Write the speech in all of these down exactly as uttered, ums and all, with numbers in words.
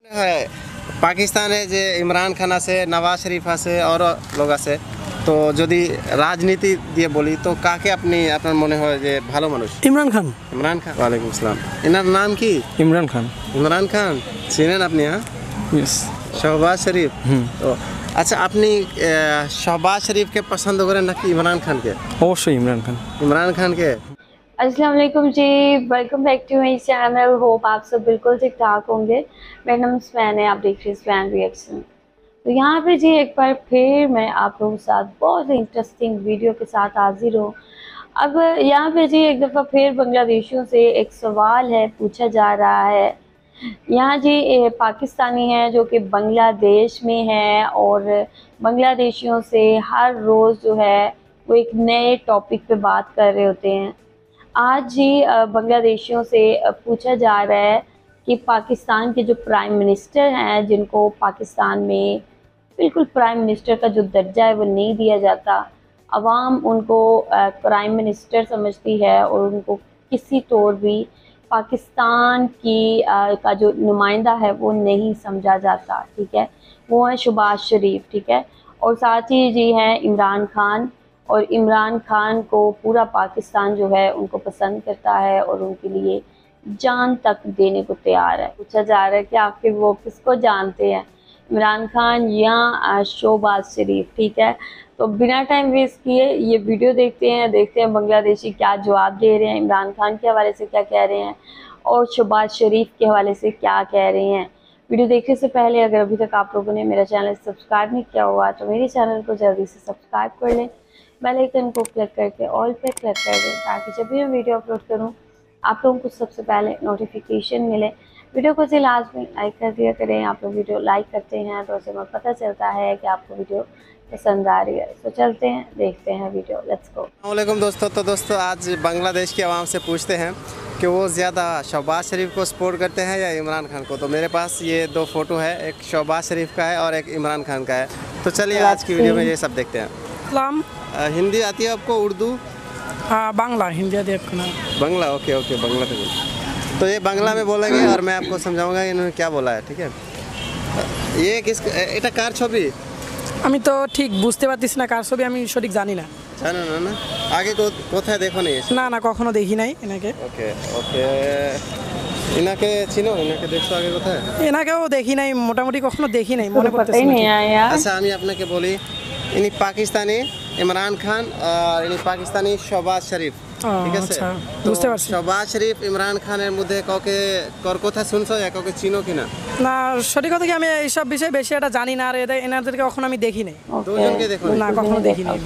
है পাকিস্তানে যে ইমরান খান আছে, নওয়াজ শরীফ আছে আর লোক আছে, তো যদি রাজনীতি দিয়ে বলি তো কাকে আপনি আপনার মনে হয় যে ভালো মানুষ? ইমরান খান। ইমরান খান, ওয়ালাইকুম আসসালাম। এনার নাম কি? ইমরান খান। ইমরান খান চিনেন আপনি? হ্যাঁ, यस। শাহবাজ শরীফ। তো আচ্ছা, আপনি শাহবাজ শরীফকে পছন্দ করেন নাকি ইমরান খানকে? অবশ্যই ইমরান খান। ইমরান খানকে। अस्सलाम वालेकुम जी, welcome back to my channel. Hope आप सब बिल्कुल ठीक ठाक होंगे। मेरा नाम स्वैन है, आप देख रहे हैं स्वैन रिएक्शन। तो यहाँ पे जी एक बार फिर मैं आप लोगों के साथ बहुत ही इंटरेस्टिंग वीडियो के साथ हाजिर हूँ। अब यहाँ पे जी एक दफ़ा फिर बांग्लादेशियों से एक सवाल है पूछा जा रहा है। यहाँ जी पाकिस्तानी हैं जो कि बांग्लादेश में है और बांग्लादेशियों से हर रोज़ जो है वो एक नए टॉपिक पे बात कर रहे होते हैं। आज जी बांग्लादेशियों से पूछा जा रहा है कि पाकिस्तान के जो प्राइम मिनिस्टर हैं, जिनको पाकिस्तान में बिल्कुल प्राइम मिनिस्टर का जो दर्जा है वो नहीं दिया जाता, अवाम उनको प्राइम मिनिस्टर समझती है और उनको किसी तौर भी पाकिस्तान की आ, का जो नुमाइंदा है वो नहीं समझा जाता। ठीक है, वो है शहबाज शरीफ। ठीक है, और साथ ही जी हैं इमरान खान, और इमरान खान को पूरा पाकिस्तान जो है उनको पसंद करता है और उनके लिए जान तक देने को तैयार है। पूछा जा रहा है कि आखिर वो किसको जानते हैं, इमरान खान या शहबाज शरीफ? ठीक है, तो बिना टाइम वेस्ट किए ये वीडियो देखते हैं देखते हैं बांग्लादेशी क्या जवाब दे रहे हैं, इमरान खान के हवाले से क्या कह रहे हैं और शहबाज शरीफ के हवाले से क्या कह रहे हैं। वीडियो देखने से पहले अगर अभी तक आप लोगों ने मेरा चैनल सब्सक्राइब नहीं किया हुआ तो मेरे चैनल को जल्दी से सब्सक्राइब कर लें, बेल आइकन को क्लिक करके ऑल पे क्लिक कर दें ताकि जब भी मैं वीडियो अपलोड करूं आप लोगों को सबसे पहले नोटिफिकेशन मिले। वीडियो को से लाजमी लाइक कर दिया करें। आप लोग वीडियो लाइक करते हैं तो उससे हमें पता चलता है कि आपको वीडियो पसंद आ रही है। तो चलते हैं देखते हैं वीडियो, लेट्स गो। अस्सलामुअलैकुम दोस्तों। तो दोस्तों आज बांग्लादेश की आवाम से पूछते हैं कि वो ज़्यादा शहबाज शरीफ को सपोर्ट करते हैं या इमरान खान को। तो मेरे पास ये दो फ़ोटो है, एक शहबाज शरीफ का है और एक इमरान खान का है। तो चलिए आज की वीडियो में ये सब देखते हैं। इस्लाम। हिंदी आती है आपको? उर्दू? हाँ, बांग्ला। हिंदी आती है आपको ना? बांग्ला। ओके ओके, बांग्ला तो तो ये बांग्ला में बोलेंगे और मैं आपको समझाऊंगा इन्होंने क्या बोला है। ठीक है, ये किस এটা কার ছবি? আমি তো ঠিক বুঝতে পারতেছি না কার ছবি, আমি সঠিক জানি না। জানো না? না আগে কোথায় দেখো নি? না না, কখনো দেখি নাই এনাকে। ওকে ওকে, ইনাকে চিনো? ইনাকে দেখছো আগে কোথায়? এনাকেও দেখি নাই, মোটামুটি কখনো দেখি নাই, মনে পড়তেছে না। আচ্ছা আমি আপনাকে বলি, ইনি পাকিস্তানি ইমরান খান আর ইনি পাকিস্তানি শহবাজ শরীফ। ঠিক আছে, বুঝতে পারছি। শহবাজ শরীফ ইমরান খানের মধ্যে কাউকে কর কথা শুনছো या কাউকে চিনো কিনা? না, সঠিক কথা কি আমি এইসব বিষয়ে বেশি একটা জানি না আর এনাদেরকে কখনো আমি দেখি নাই। দুজনকে দেখো না, কখনো দেখি নাই।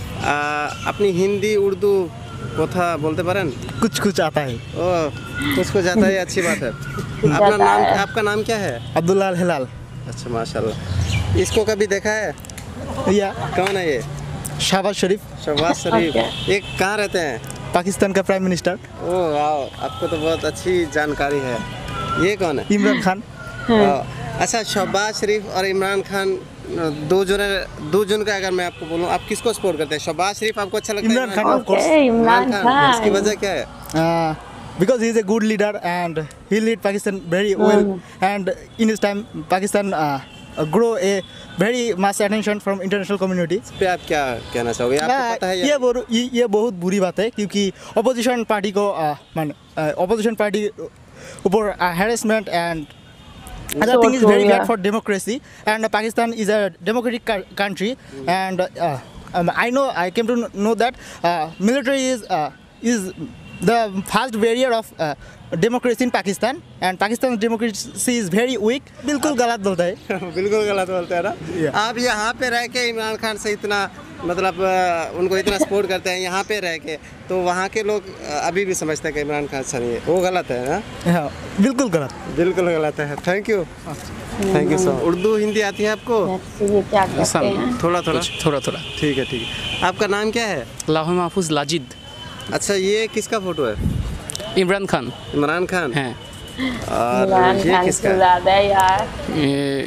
আপনি হিন্দি উর্দু কথা বলতে পারেন? कुछ कुछ आता है। ओ कुछ कुछ आता है, अच्छी बात है। अपना नाम, आपका नाम क्या है? अब्दुल्ला हिलाल। अच्छा माशाल्लाह। इसको कभी देखा है? या कौन है ये? शहबाज शरीफ। शहबाज शरीफ। ये कहाँ रहते हैं? पाकिस्तान का प्राइम मिनिस्टर। ओह वाह, आपको तो बहुत अच्छी जानकारी है। ये कौन है? इमरान खान। अच्छा, शहबाज शरीफ और इमरान खान दो जन दो जन का अगर मैं आपको बोलूं, आप किसको सपोर्ट करते हैं? शहबाज शरीफ आपको अच्छा लगता है? Imran Khan, of course. इमरान खान। इसकी वजह क्या है? because he is a good leader and he lead Pakistan very well and in his time Pakistan uh, grow a very much attention from international community। इस पे आप क्या कहना चाहोगे? आपको पता है ये बहु- ये ये बहुत बुरी बात है क्योंकि अपोजिशन पार्टी को मान अपोजिशन पार्टी ऊपर harassment and other thing is very bad for democracy and Pakistan is a democratic country and uh, um, I know I came to know that uh, military is uh, is the first barrier of uh, democracy in Pakistan and Pakistan's democracy is very weak। बिल्कुल गलत बोलता है। बिल्कुल गलत बोलते हैं ना। Yeah. आप यहाँ पे रह के इमरान खान से इतना मतलब उनको इतना सपोर्ट करते हैं, यहाँ पे रह के तो वहाँ के लोग अभी भी समझते हैं कि इमरान खान अच्छा नहीं है, वो गलत है ना? हाँ, बिल्कुल गलत, बिल्कुल गलत है। Thank you, thank you so much. Urdu Hindi आती है आपको? ये क्या कहते हैं? थोड़ा थोड़ा थोड़ा थोड़ा। ठीक है ठीक है। आपका नाम क्या है? लाहौर महफूज लाजिद। अच्छा, ये किसका फोटो है? इमरान खान। इमरान खान हैं। और इमरान ये खान किसका से है? ज्यादा है यार। ये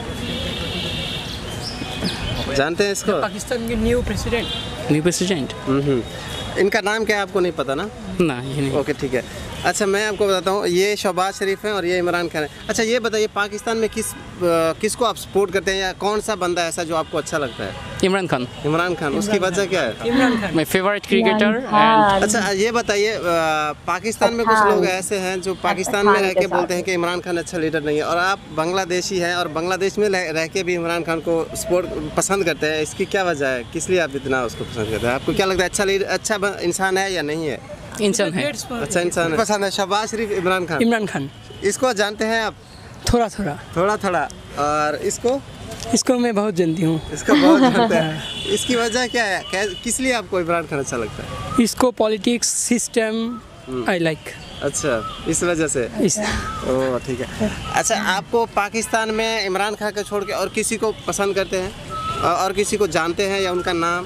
जानते हैं इसको? पाकिस्तान के new president. New president. Hmm, इनका नाम क्या है आपको नहीं पता ना? ना, ये नहीं। ओके ठीक है। अच्छा मैं आपको बताता हूँ, ये शहबाज शरीफ हैं और ये इमरान खान है। अच्छा ये बताइए, पाकिस्तान में किस आ, किसको आप सपोर्ट करते हैं, या कौन सा बंदा ऐसा जो आपको अच्छा लगता है? इमरान खान, इमरान खान। उसकी वजह क्या है? My favourite cricketer. एंड हाँ, अच्छा ये बताइए, आ, पाकिस्तान में कुछ पठान। लोग ऐसे हैं जो पाकिस्तान में पठान रह के के साथ। बोलते हैं कि इमरान खान अच्छा लीडर नहीं है, और आप बांग्लादेशी हैं और बांग्लादेश में रह रह के भी इमरान खान को सपोर्ट पसंद करते हैं। इसकी क्या वजह है, किस लिए आप इतना उसको पसंद करते हैं? आपको क्या लगता है, अच्छा लीडर, अच्छा ब- इंसान है या नहीं है? इंसान है। अच्छा इंसान है। पसंद है शहबाज शरीफ, इमरान खान। इमरान खान इसको जानते हैं आप? थोड़ा थोड़ा, थोड़ा थोड़ा। और इसको इसको मैं बहुत जानती हूँ। इसको बहुत जानते हैं। इसकी वजह क्या है, क्या, किस लिए आपको इमरान खान अच्छा लगता है? इसको पॉलिटिक्स सिस्टम आई लाइक। अच्छा इस वजह से। इस ओह ठीक है। अच्छा आपको पाकिस्तान में इमरान खान को छोड़ के और किसी को पसंद करते हैं, और और किसी को जानते हैं, या उनका नाम?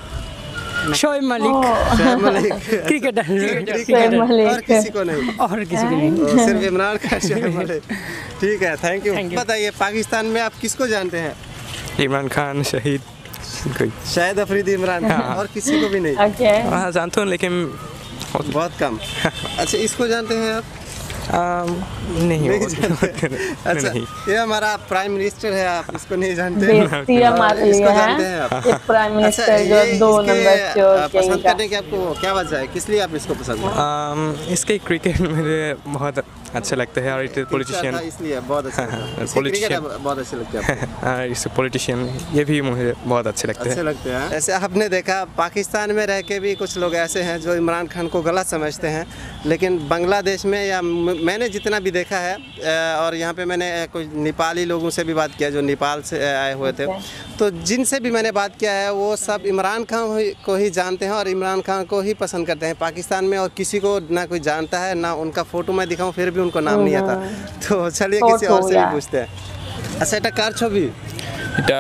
शोएब मलिक, शोएब मलिक। Cricketer, Shoaib cricketer. मलिक। और किसी को नहीं? और किसी को नहीं। ओह, सिर्फ इमरान खान, शोएब मलिक। ठीक है, थैंक यू। Thank you. बताइए पाकिस्तान में आप किसको जानते हैं? इमरान खान, शहीद कोई। शाहिद अफरीदी, इमरान खान, और किसी को भी नहीं? ओके, हाँ जानता हूँ लेकिन बहुत कम। अच्छा इसको जानते हैं आप? आम, नहीं नहीं वो- जानते। अच्छा नहीं। ये हमारा प्राइम मिनिस्टर है, आप इसको नहीं जानते? बेइज्जती हमारे इसको लिए जानते है। हैं आप? ये प्राइम अच्छा मिनिस्टर जो ये दो इसके, नंबर आ, चोर पसंद कहीं का। करने की आपको क्या वजह है, किस लिए आप इसको पसंद करते हैं? आम, इसके क्रिकेट मुझे बहुत अच्छा लगता है, और इट अच्छा पॉलिटिशियन। था इसलिए बहुत अच्छा लगता है। इसके Politician. क्रिकेट बहुत अच्छे लगते हैं आपको? इस पॉलिटिशियन ये भी मुझे बहुत अच्छे लगते अच्छे हैं। लगते हैं। ऐसे आपने देखा पाकिस्तान में रह के भी कुछ लोग ऐसे हैं जो इमरान खान को गलत समझते हैं, लेकिन बांग्लादेश में, या म- मैंने जितना भी देखा है, अ, और यहाँ पे मैंने अ, कुछ नेपाली लोगों से भी बात किया जो नेपाल से अ, आए हुए थे, तो जिनसे भी मैंने बात किया है वो सब इमरान खान ही- को ही जानते हैं और इमरान खान को ही पसंद करते हैं पाकिस्तान में, और किसी को ना कोई जानता है, ना उनका फ़ोटो मैं दिखाऊं फिर भी उनको नाम नहीं आता। तो चलिए किसी और से भी Photo, पूछते हैं। अच्छा এটা কার ছবি? এটা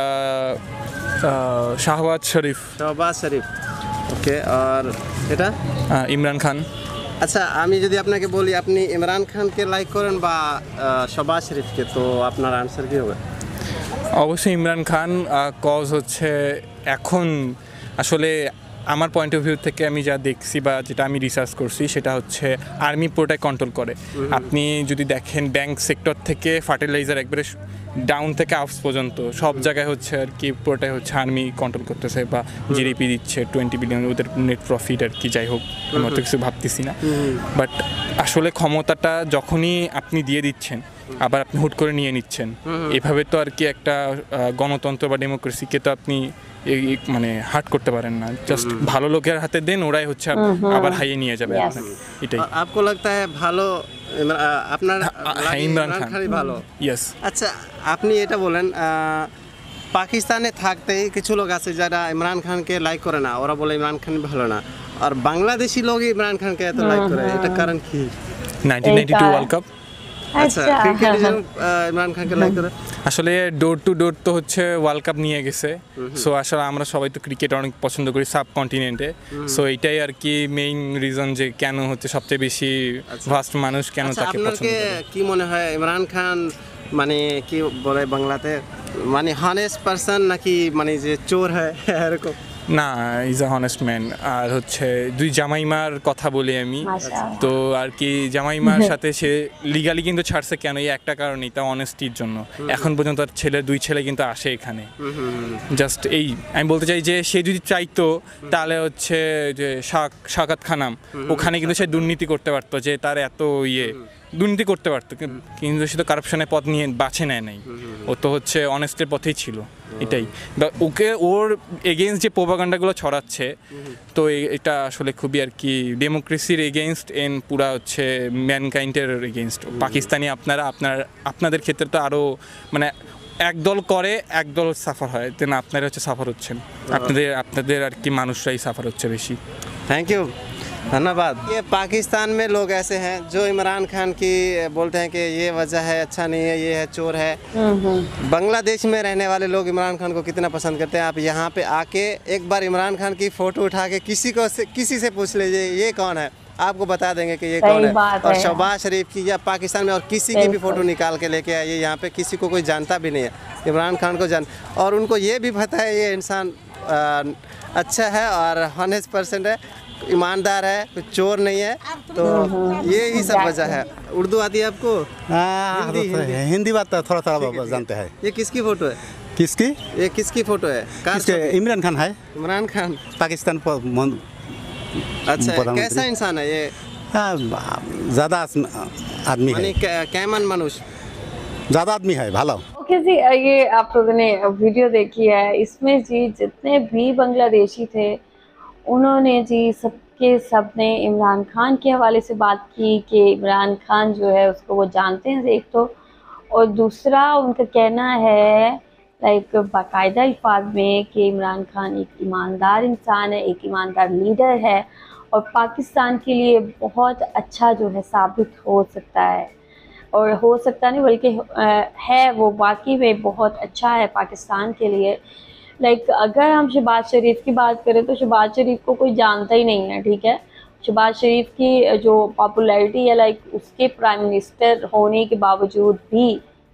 শাহবাজ শরীফ, শহবাজ শরীফ। ওকে, আর এটা? আহ, ইমরান খান। আচ্ছা আমি যদি আপনাকে বলি আপনি ইমরান খানকে লাইক করেন বা আহ, শহবাজ শরীফকে, তো আপনার আনসার কি হবে? অবশ্যই ইমরান খান, কজ হচ্ছে এখন আসলে আমার পয়েন্ট অফ ভিউ থেকে আমি যা দেখছি বা যেটা আমি রিসার্চ করছি সেটা হচ্ছে আর্মি পুরোটাই কন্ট্রোল করে। আপনি যদি দেখেন ব্যাংক সেক্টর থেকে ফার্টিলাইজার একবারে ডাউন থেকে আপস পর্যন্ত সব জায়গায় হচ্ছে আর কি পুরোটাই হচ্ছে আর্মি কন্ট্রোল করতেছে, বা জিডিপি দিচ্ছে টোয়েন্টি বিলিয়ন, ওদের নেট প্রফিট আর কি, যাই হোক আমি অত কিছু ভাবতেছি না। বাট আসলে ক্ষমতাটা যখনই আপনি দিয়ে দিচ্ছেন আবার আপনি হুট করে নিয়ে নিচ্ছেন, এভাবে তো আর কি একটা আহ, গণতন্ত্র বা ডেমোক্রেসিকে তো আপনি এই- এই মানে হার্ট করতে পারেন না। জাস্ট ভালো লোকের হাতে দেন, ওরাই হচ্ছে আপ- আবার হাইয়ে নিয়ে যাবে Yes. আপনাকে। এটাই। আর आपको लगता है ভালো ইমরা- আহ, আপনার হ্যাঁ, লাগে ইমরান ইমরান খান। খানই ভালো? ইয়েস। আচ্ছা আপনি এটা বলেন, আহ, পাকিস্তানে থাকতেই কিছু লোক আছে যারা ইমরান খানকে লাইক করে না, ওরা বলে ইমরান খান ভালো না, আর বাংলাদেশি লোক ইমরান খানকে এত লাইক করে, এটা কারণ কি? Nineteen ninety two world cup. আচ্ছা আচ্ছা ক্রিকেটে যেন আহ, ইমরান খানকে লাইক করে। আসলে ডোর টু ডোর তো হচ্ছে ওয়ার্ল্ড কাপ নিয়ে গেছে। সো আসলে আমরা সবাই তো ক্রিকেট অনেক পছন্দ করি সাব কন্টিনেন্টে। সো এটাই আর কি মেইন রিজন যে কেন হচ্ছে সবচেয়ে বেশি ভাস্ট মানুষ কেন আচ্ছা তাকে পছন্দ আপনাকে করে। কি মনে হয় ইমরান খান মানে কি বলে বাংলাতে, মানে হনেস্ট পারসন নাকি মানে যে চোর হয় এরকম? না, ইজ আ হনেস্ট ম্যান। আর হচ্ছে দুই জামাইমার কথা বলি আমি, মাশাআল্লাহ। তো আর কি জামাইমার সাথে সে লিগালি কিন্তু ছাড়ছে কেন, এই একটা কারণেই, তা অনেস্টির জন্য। এখন পর্যন্ত তার ছেলে দুই ছেলে কিন্তু আসে এখানে। জাস্ট এই আমি বলতে চাই যে সে যদি চাইতো তাহলে হচ্ছে যে শাক- শাকাত খানাম ওখানে কিন্তু সে দুর্নীতি করতে পারতো, যে তার এত ইয়ে দুর্নীতি করতে পারতো, কিন- কিন্তু সে তো কারাপশনের পথ নিয়ে বাছে নেয় নাই, ও তো হচ্ছে অনেস্টের পথেই ছিল। এটাই বা ওকে ওর এগেনস্ট যে প্রোপাগান্ডাগুলো ছড়াচ্ছে, তো এ- এটা আসলে খুবই আর কি ডেমোক্রেসির এগেনস্ট এন পুরা হচ্ছে ম্যানকাইন্ডের এগেনস্ট। পাকিস্তানি আপনারা আপনার আপনাদের ক্ষেত্রে তো আরও মানে একদল করে একদল সাফার হয়, দেন আপনারা হচ্ছে সাফার হচ্ছেন, আপনাদের আপনাদের আর কি মানুষরাই সাফার হচ্ছে বেশি। थैंक यू, धन्यवाद। ये पाकिस्तान में लोग ऐसे हैं जो इमरान खान की बोलते हैं कि ये वजह है, अच्छा नहीं है, ये है, चोर है। बांग्लादेश में रहने वाले लोग इमरान खान को कितना पसंद करते हैं, आप यहाँ पे आके एक बार इमरान खान की फ़ोटो उठा के किसी को से, किसी से पूछ लीजिए ये कौन है, आपको बता देंगे कि ये सही कौन है। बात और है। शहबाज शरीफ की या पाकिस्तान में और किसी की भी बिल्कुल। फ़ोटो निकाल के लेके आइए, यहाँ पे किसी को कोई जानता भी नहीं है, इमरान खान को जान, और उनको ये भी पता है ये इंसान आ, अच्छा है और हॉनेस्ट पर्सन है, ईमानदार है, कुछ चोर नहीं है, तो ये ही सब वजह है। उर्दू आती है आपको? हाँ, हिंदी, तो हिंदी। हिंदी बात तो थोड़ा थोड़ा ठीक है, जानते हैं। ये किसकी फोटो है? किसकी? ये किसकी फोटो है? कार किसके? छपी? इमरान खान है, इमरान खान। पाकिस्तान पर मन- अच्छा, प्रधानमंत्री। कैसा इंसान है ये? हाँ, ज़्यादा आदमी है, माने कै- कैमन मनुष्य? ज़्यादा आदमी है, भालो। ओके जी, ये आप लोगों ने वीडियो देखी है। इसमें जी जितने भी बांग्लादेशी थे उन्होंने जी सबके सब ने इमरान खान के हवाले से बात की कि इमरान खान जो है उसको वो जानते हैं एक तो, और दूसरा उनका कहना है लाइक बाकायदा अल्फाज में कि इमरान खान एक ईमानदार इंसान है, एक ईमानदार लीडर है और पाकिस्तान के लिए बहुत अच्छा जो है साबित हो सकता है। और हो सकता नहीं बल्कि है, वो वाकई में बहुत अच्छा है पाकिस्तान के लिए। लाइक अगर हम शहबाज शरीफ की बात करें तो शहबाज शरीफ को कोई जानता ही नहीं है, ठीक है। शहबाज शरीफ की जो पॉपुलैरिटी है, लाइक उसके प्राइम मिनिस्टर होने के बावजूद भी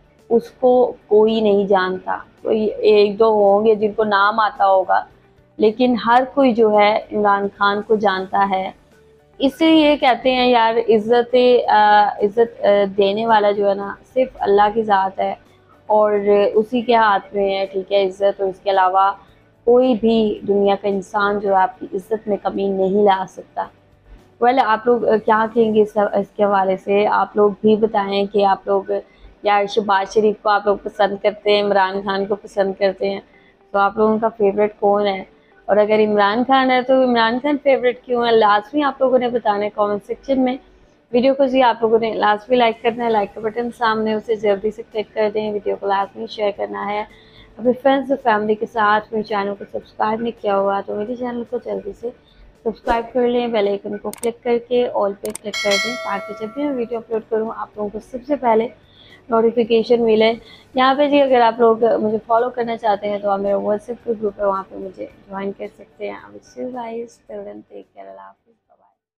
उसको कोई नहीं जानता। कोई एक दो होंगे जिनको नाम आता होगा, लेकिन हर कोई जो है इमरान खान को जानता है। इसलिए ये कहते हैं यार, इज़्ज़त इज़्ज़त देने वाला जो है ना सिर्फ अल्लाह की ज़ात है और उसी के हाथ में है, ठीक है, इज़्ज़त। और इसके अलावा कोई भी दुनिया का इंसान जो है आपकी इज़्ज़त में कमी नहीं ला सकता। वेल well, आप लोग क्या कहेंगे इस इसके हवाले से? आप लोग भी बताएं कि आप लोग यार शहबाज शरीफ को आप लोग पसंद करते हैं, इमरान खान को पसंद करते हैं, तो आप लोगों का फेवरेट कौन है? और अगर इमरान खान है तो इमरान खान फेवरेट क्यों है? लाजमी आप लोगों ने बताना है कमेंट सेक्शन में। वीडियो को जी आप लोगों ने लाजमी लाइक करना है, लाइक का बटन सामने उसे जल्दी से क्लिक कर दें। वीडियो को लाजमी शेयर करना है अपने फ्रेंड्स और फैमिली के साथ। मेरे चैनल को सब्सक्राइब नहीं किया हुआ तो मेरे चैनल को जल्दी से सब्सक्राइब कर लें, बेल आइकन को क्लिक करके ऑल पे क्लिक कर दें ताकि जब भी मैं वीडियो अपलोड करूँ आप लोगों को सबसे पहले नोटिफिकेशन मिले। यहाँ पे जी अगर आप लोग मुझे फॉलो करना चाहते हैं तो आप मेरा व्हाट्सएप ग्रुप है, वहाँ पे मुझे ज्वाइन कर सकते हैं। I will see you guys, till then take care, अल्लाह हाफिज़।